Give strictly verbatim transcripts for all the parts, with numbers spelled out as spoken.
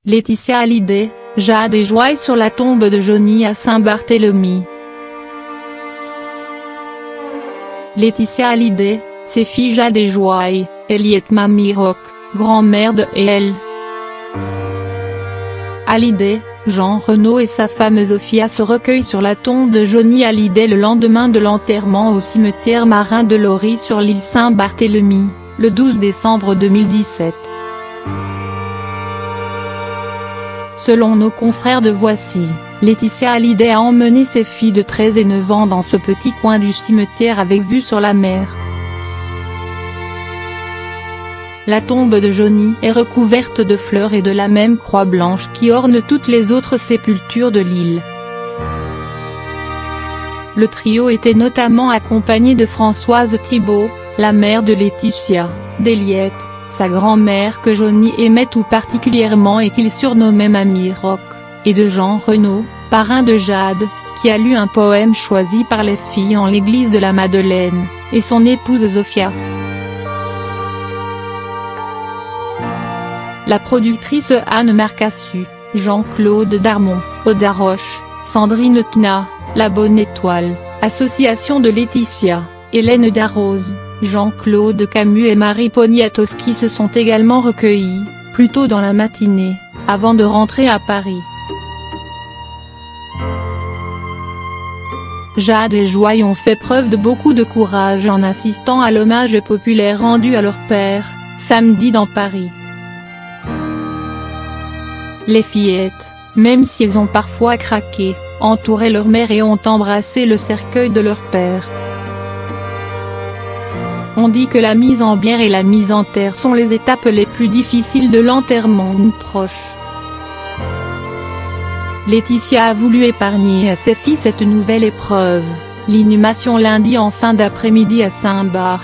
Laetitia Hallyday, Jade et Joy sur la tombe de Johnny à Saint-Barthélemy. Laetitia Hallyday, ses filles Jade et Joy, Elliott Mamie Rock, grand-mère de et elle. Hallyday, Jean Reno et sa femme Sophia se recueillent sur la tombe de Johnny Hallyday le lendemain de l'enterrement au cimetière marin de Laurie sur l'île Saint-Barthélemy, le douze décembre deux mille dix-sept. Selon nos confrères de Voici, Laetitia Hallyday a emmené ses filles de treize et neuf ans dans ce petit coin du cimetière avec vue sur la mer. La tombe de Johnny est recouverte de fleurs et de la même croix blanche qui orne toutes les autres sépultures de l'île. Le trio était notamment accompagné de Françoise Thibault, la mère de Laetitia, d'Elliott, sa grand-mère que Johnny aimait tout particulièrement et qu'il surnommait Mamie Rock, et de Jean Reno, parrain de Jade, qui a lu un poème choisi par les filles en l'église de la Madeleine, et son épouse Sophia. La productrice Anne Marcassu, Jean-Claude Darmon, Oda Roche, Sandrine Tna, La Bonne Étoile, Association de Laetitia, Hélène Darroze, Jean-Claude Camus et Marie Poniatowski se sont également recueillis, plus tôt dans la matinée, avant de rentrer à Paris. Jade et Joy ont fait preuve de beaucoup de courage en assistant à l'hommage populaire rendu à leur père, samedi dans Paris. Les fillettes, même si elles ont parfois craqué, entouraient leur mère et ont embrassé le cercueil de leur père. On dit que la mise en bière et la mise en terre sont les étapes les plus difficiles de l'enterrement d'une proche. Laetitia a voulu épargner à ses filles cette nouvelle épreuve, l'inhumation lundi en fin d'après-midi à Saint-Barth.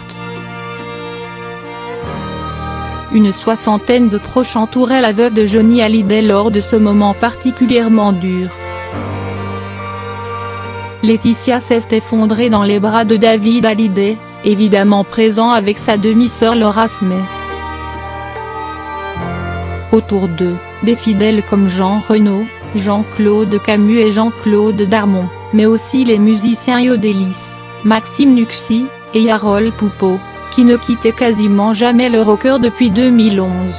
Une soixantaine de proches entouraient la veuve de Johnny Hallyday lors de ce moment particulièrement dur. Laetitia s'est effondrée dans les bras de David Hallyday, évidemment présent avec sa demi-sœur Laura Smith. Autour d'eux, des fidèles comme Jean Reno, Jean-Claude Camus et Jean-Claude Darmon, mais aussi les musiciens Yodelis, Maxime Nuxi, et Yarol Poupeau, qui ne quittaient quasiment jamais le rocker depuis deux mille onze.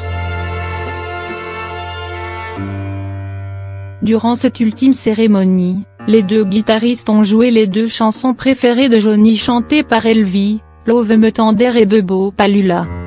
Durant cette ultime cérémonie, les deux guitaristes ont joué les deux chansons préférées de Johnny chantées par Elvie, Love Me Tender et Bebo Palula.